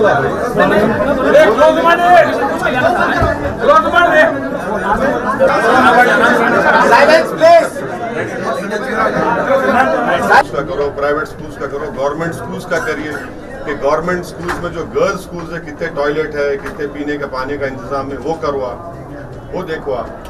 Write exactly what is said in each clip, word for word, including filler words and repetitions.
का करो, private schools का करो, गवर्नमेंट स्कूल्स का करिए कि गवर्नमेंट स्कूल्स में जो गर्ल्स स्कूल्स है कितने टॉयलेट है, कितने पीने का पानी का इंतजाम है, वो करवा, वो देखो आप।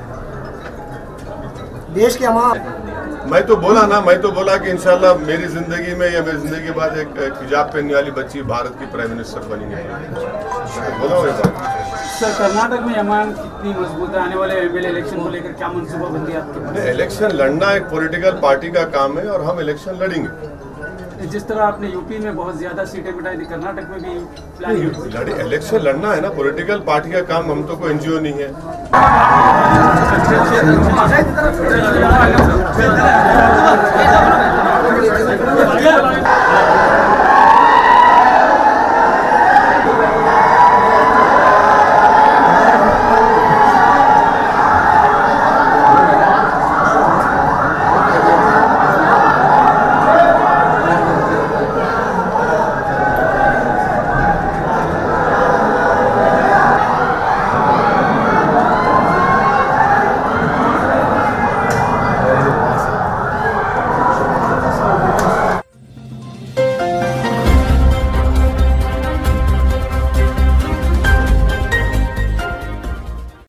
देश के अमाम मैं तो बोला ना, मैं तो बोला कि इंशाल्लाह मेरी जिंदगी में या मेरी जिंदगी के बाद एक हिजाब पहनने वाली बच्ची भारत की प्राइम मिनिस्टर बनेगी। तो बोला वो बात। सर, कर्नाटक में अमान कितनी मजबूत है? आने वाले एमएलए इलेक्शन को लेकर क्या मनसूबाबंदी है आपकी? इलेक्शन लड़ना एक पॉलिटिकल पार्टी का काम है और हम इलेक्शन लड़ेंगे। जिस तरह आपने यूपी में बहुत ज्यादा सीटें मिटाई थी, कर्नाटक में भी प्लानिंग लड़े इलेक्शन लड़ना है ना, पॉलिटिकल पार्टी का काम। हम तो कोई एनजीओ नहीं है।